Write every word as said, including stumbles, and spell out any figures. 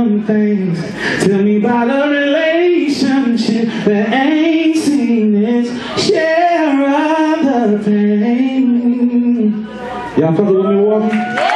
some things. Tell me about a relationship that ain't seen its share of the pain. Y'all fucking with Milwaukee?